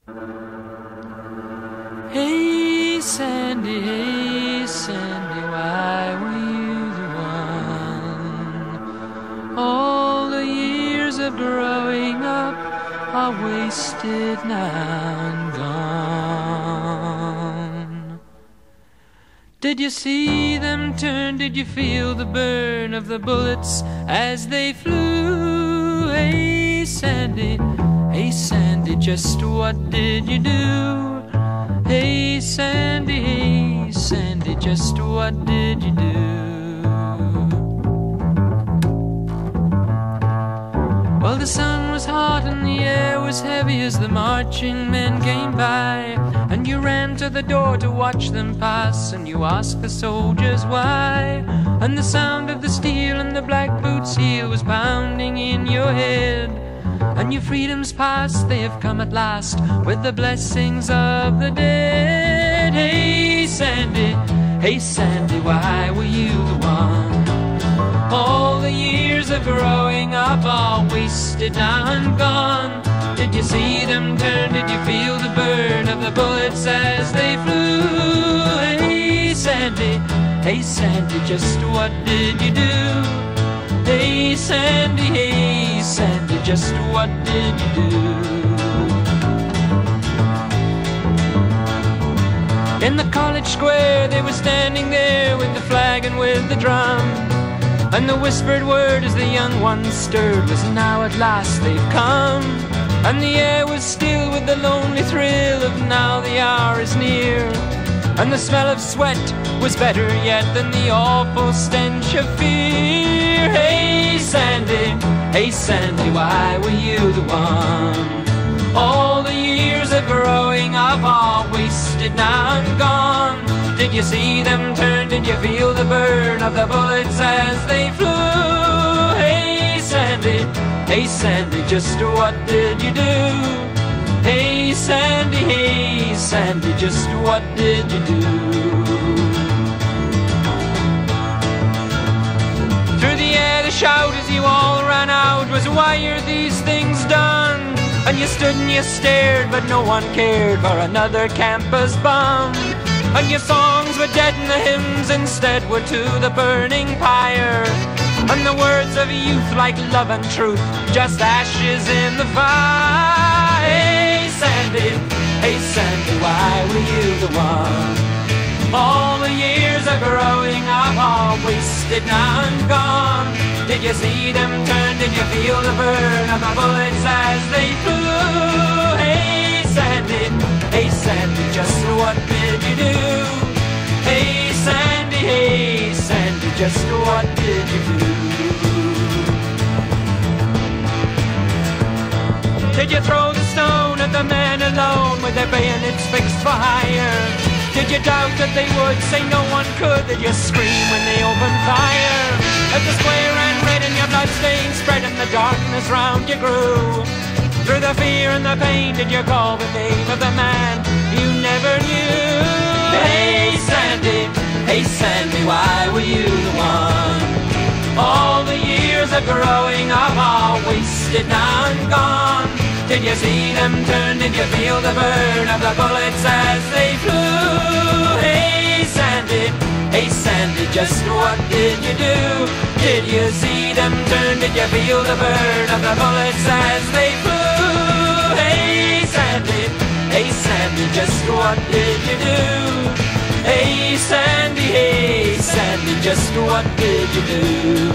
Hey Sandy, why were you the one? All the years of growing up are wasted now and gone. Did you see them turn? Did you feel the burn of the bullets as they flew? Hey Sandy, just what did you do? Hey Sandy, just what did you do? Well, the sun was hot and the air was heavy as the marching men came by, and you ran to the door to watch them pass, and you asked the soldiers why, and the sound of the steel and the black boots' heel was pounding in your head. And your freedom's past, they have come at last, with the blessings of the dead. Hey Sandy, why were you the one? All the years of growing up are wasted now and gone. Did you see them turn? Did you feel the burn of the bullets as they flew? Hey Sandy, just what did you do? Hey Sandy, just what did you do? In the college square they were standing there with the flag and with the drum, and the whispered word as the young ones stirred was, now at last they've come. And the air was still with the lonely thrill of, now the hour is near. And the smell of sweat was better yet than the awful stench of fear. Hey Sandy, why were you the one? All the years of growing up are wasted now and gone. Did you see them turn? Did you feel the burn of the bullets as they flew? Hey Sandy, just what did you do? Hey Sandy, just what did you do? Through the air the shout as you all ran out was, why are these things done? And you stood and you stared, but no one cared for another campus bomb. And your songs were dead and the hymns instead were to the burning pyre. And the words of youth like love and truth, just ashes in the fire. Hey Sandy, why were you the one? All the years of growing up are wasted now and gone. Did you see them turn? Did you feel the burn of the bullets as they flew? Hey Sandy, just what did you do? Hey Sandy, just what did you do? Did you throw the stone at the men alone with their bayonets fixed for hire? Did you doubt that they would? Say no one could. Did you scream when they opened fire? As the square ran red and your blood stains spread and the darkness round you grew, through the fear and the pain did you call the name of the man you never knew? Hey Sandy, why were you the one? All the years of growing up are wasted now and gone. Did you see them turn? Did you feel the burn of the bullets as they flew? Hey Sandy, just what did you do? Did you see them turn? Did you feel the burn of the bullets as they flew? Hey Sandy, just what did you do? Hey Sandy, just what did you do?